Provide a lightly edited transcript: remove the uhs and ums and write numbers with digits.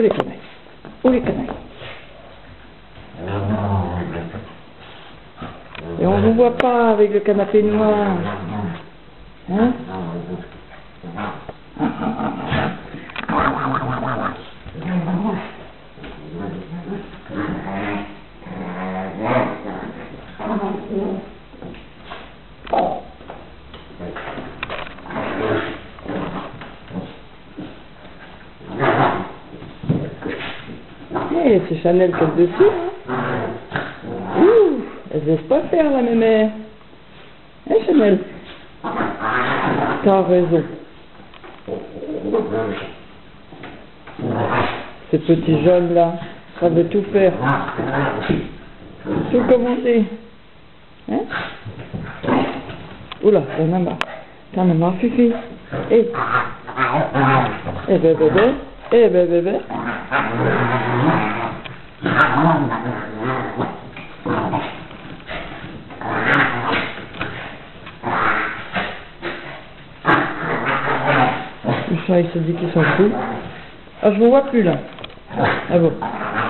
Oh les canailles. Oh les canailles. Et on ne vous voit pas avec le canapé noir. Hein? Hey, c'est Chanel qui est dessus. Ouh, elle se laisse pas faire la mémé. Hein Chanel? T'as raison. Ces petits jeunes là, ça veut tout faire. Tout commencer. Hein? Oula, t'en as marre. T'en as marre, Fifi. Eh. Eh ben bébé. Eh ben bébé. Le chat il se dit qu'il s'en fout. Ah je vous vois plus là. Ah bon.